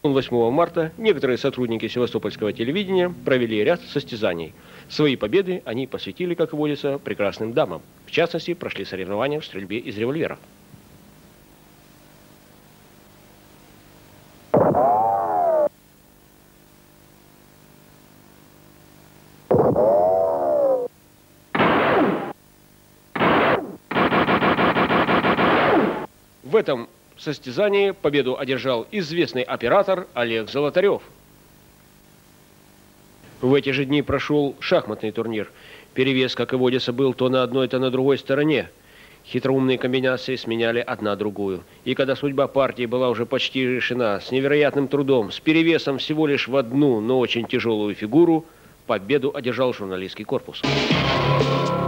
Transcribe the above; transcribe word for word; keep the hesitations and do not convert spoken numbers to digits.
восьмого марта некоторые сотрудники севастопольского телевидения провели ряд состязаний. Свои победы они посвятили, как и водится, прекрасным дамам. В частности, прошли соревнования в стрельбе из револьвера. В этом состязании победу одержал известный оператор Олег Золотарев. В эти же дни прошел шахматный турнир. Перевес, как и водится, был то на одной, то на другой стороне. Хитроумные комбинации сменяли одна другую. И когда судьба партии была уже почти решена, с невероятным трудом, с перевесом всего лишь в одну, но очень тяжелую фигуру, победу одержал журналистский корпус.